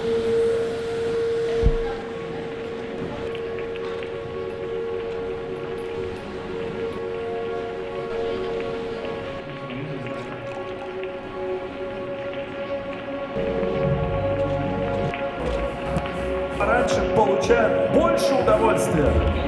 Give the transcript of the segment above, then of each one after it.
Раньше получают больше удовольствия.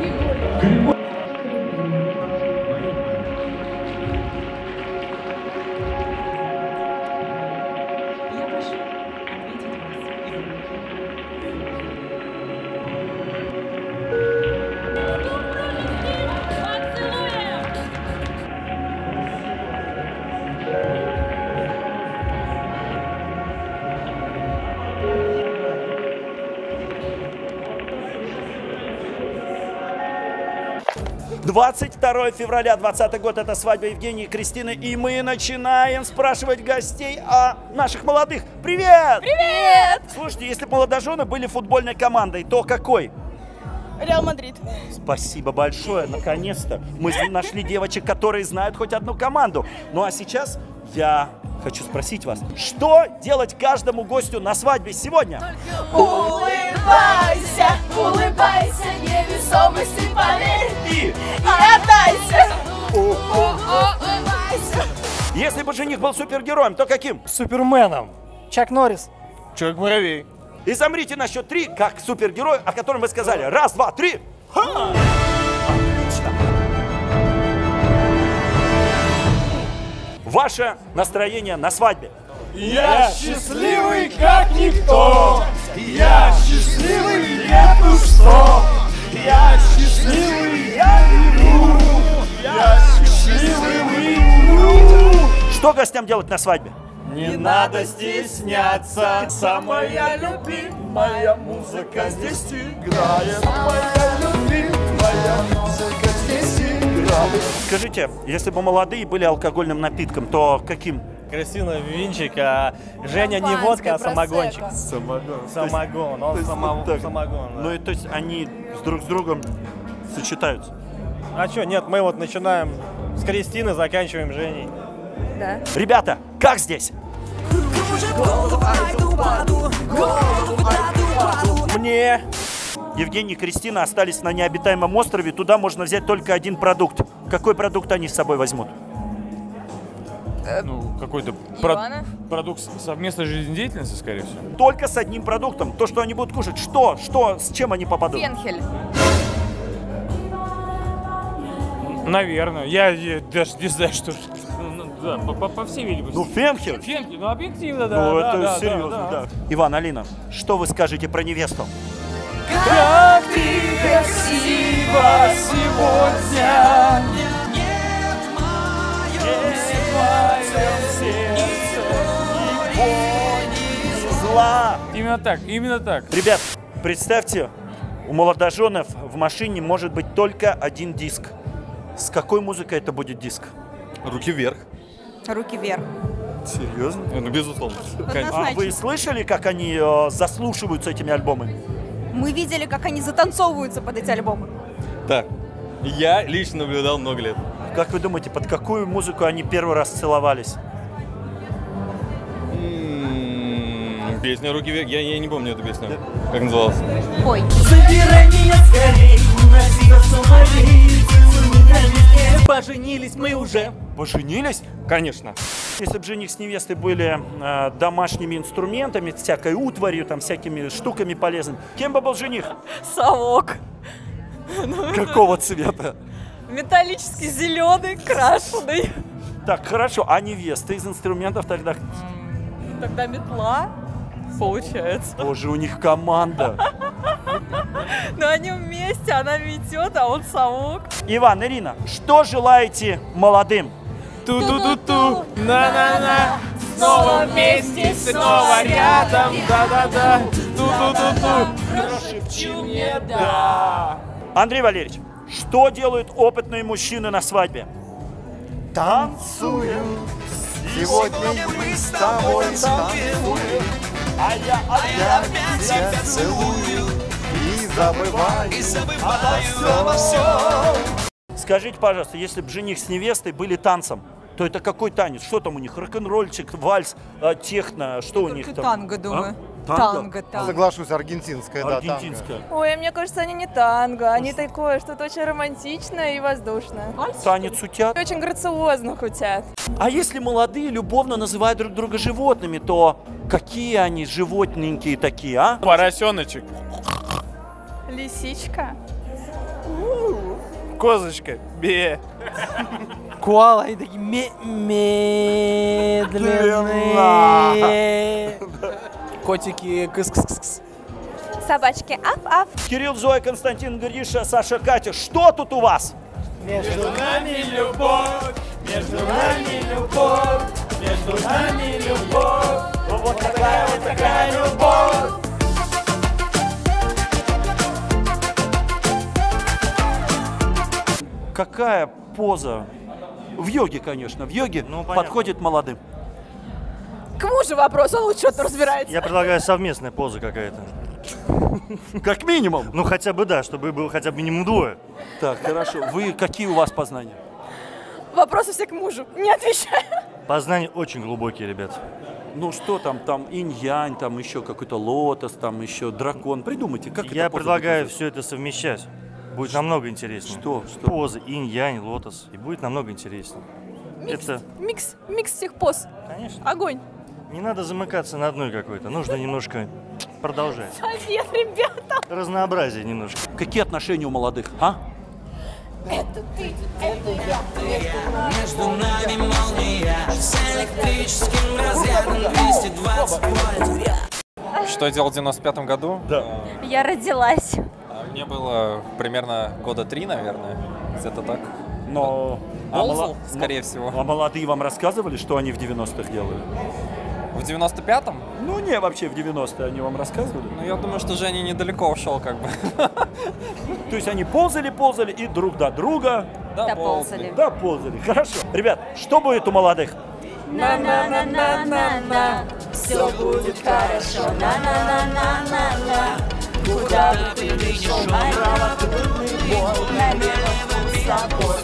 «22 февраля 2020 год, это свадьба Евгении и Кристины, и мы начинаем спрашивать гостей о наших молодых. Привет! Привет! Слушайте, если бы молодожены были футбольной командой, то какой? Реал Мадрид. Спасибо большое, наконец-то мы нашли девочек, которые знают хоть одну команду. Ну а сейчас я хочу спросить вас, что делать каждому гостю на свадьбе сегодня? Улыбайся, улыбайся, невесомости поверь И отдайся. если бы жених был супергероем, то каким? Суперменом. Чак Норрис. Человек-муравей. И замрите на счет 3, как супергерой, о котором вы сказали. Раз, два, три. Ха! Отлично. Ваше настроение на свадьбе? Я счастливый, как никто. Я счастливый, нету что. Я счастливый, я люблю. Я счастливый, люблю. Что гостям делать на свадьбе? Не надо стесняться. Самая любимая музыка здесь играет. Самая любимая музыка здесь играет. Скажите, если бы молодые были алкогольным напитком, то каким? Кристина винчик, а Женя не водка, а самогончик. Самогон. Самогон, он так. самогон. Да. Ну и то есть они друг с другом сочетаются. А что, нет, мы вот начинаем с Кристины, заканчиваем Женей. Да. Ребята, как здесь? Мне Евгений и Кристина остались на необитаемом острове. Туда можно взять только один продукт. Какой продукт они с собой возьмут? Ну, какой-то Ивана? продукт совместной жизнедеятельности, скорее всего. Только с одним продуктом. То, что они будут кушать. Что? С чем они попадут? Фенхель. Наверное. Я даже не знаю, что... Ну, да, по всей видимости. Ну, фенхель. Фенки, ну, объективно, да. Ну, да, это да, серьезно, да. да. Иван, Алина, что вы скажете про невесту? Как ты красива сегодня. Зла. Именно так, именно так. Ребят, представьте, у молодоженов в машине может быть только один диск. С какой музыкой это будет диск? Руки вверх. Руки вверх. Серьезно? Ну, безусловно. А вы слышали, как они заслушиваются этими альбомами? Мы видели, как они затанцовываются под эти альбомы. Так, я лично наблюдал много лет. Как вы думаете, под какую музыку они первый раз целовались? Песня «Руки вверх», я не помню эту песню. Как называлась? Ой. Забирай меня скорей, уноси до Сомали, целуй меня везде. Поженились мы уже. Поженились? Конечно. Если бы жених с невестой были домашними инструментами, всякой утварью, там, всякими штуками полезными, кем бы был жених? Совок. Какого цвета? Металлический, зеленый, крашеный. Так, хорошо, а невеста из инструментов тогда? Тогда метла, получается. Боже, у них команда. Но они вместе, она метет, а он совок. Иван, Ирина, что желаете молодым? Ту-ту-ту-ту, на-на-на. Снова вместе, снова рядом, да-да-да. Ту-ту-ту-ту. Прошепчи мне да. Андрей Валерьевич, что делают опытные мужчины на свадьбе? Танцую, сегодня мы с тобой танцуем, А я тебя целую и забываю обо всем. Скажите, пожалуйста, если бы жених с невестой были танцем, то это какой танец? Что там у них? Рок-н-ролльчик, вальс, техно, что у них там? Танго, думаю. Танго, танго. Соглашусь, аргентинская, да, танго. Аргентинская. Ой, мне кажется, они не танго, они такое, что-то очень романтичное и воздушное. Танец утят. Очень грациозно хотят. А если молодые любовно называют друг друга животными, то какие они животненькие такие, а? Поросеночек. Лисичка. Козочка, бе. Коала, они такие медленные. Котики, кыс-кыс-кыс. Собачки, аф-аф. Кирилл, Зоя, Константин, Гриша, Саша, Катя, что тут у вас? Между нами любовь, между нами любовь, между нами любовь. Вот такая любовь. Какая поза? В йоге, конечно, в йоге подходит молодым. К мужу вопрос, он лучше что-то разбирается. Я предлагаю совместная поза какая-то. Как минимум. Ну хотя бы да, чтобы было хотя бы минимум двое. Так, хорошо. Вы, какие у вас познания? Вопросы все к мужу, не отвечаю. Познания очень глубокие, ребят. Ну что там инь-янь, там еще какой-то лотос, там еще дракон. Придумайте, как Я это поза предлагаю будет все это совмещать. Будет намного интереснее. Что? Позы, инь-янь, лотос. И будет намного интереснее. Это Микс всех поз. Конечно. Огонь. Не надо замыкаться на одной какой-то. Нужно немножко продолжать. Совет, ребята. Разнообразие немножко. Какие отношения у молодых, а? Между нами молния с электрическим разрядом 220 вольт. Что я делал в 95-м году? Я родилась. Мне было примерно года 3, наверное. Где-то так. Но... Ползал, скорее всего. А молодые вам рассказывали, что они в 90-х делали? В 95-м? Ну не, вообще в 90-е они вам рассказывали? Ну, я думаю, что Женя недалеко ушел, как бы. То есть они ползали и друг до друга... Доползали. Доползали, хорошо. Ребят, что будет у молодых? На-на-на-на-на-на, все будет хорошо. На-на-на-на-на-на, куда бы ты ни шел, направо крылный бой, налево будь собой,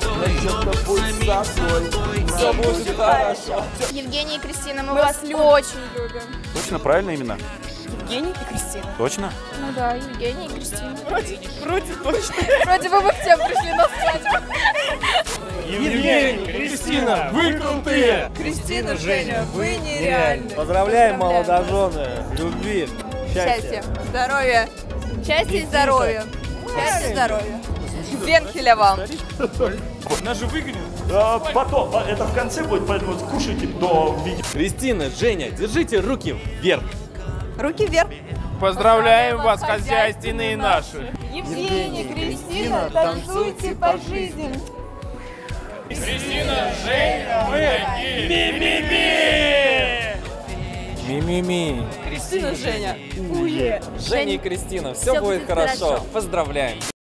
все будет хорошо. Евгений и Кристина, мы вас очень любим. Точно, правильно именно? Евгений и Кристина. Точно? Ну да, Евгений и Кристина. Вроде точно. Вроде бы вы к тем пришли на свадьбу. Евгений, Кристина, вы крутые! Кристина, Женя, вы нереальны. Поздравляем, молодожены! Любви, Счастья, здоровья. Счастья и здоровья. Счастья и здоровья. Венхеля вам. Нас же выгонят. Потом, это в конце будет, поэтому кушайте до видео. Кристина, Женя, держите руки вверх. Руки вверх. Поздравляем вас, хозяйственные наши. Евгений, Кристина, танцуйте по жизни. Кристина, Женя, мы ми-ми-ми! Ми-ми-ми. Кристина, Женя. Уе. Женя и Кристина, все будет хорошо. Поздравляем.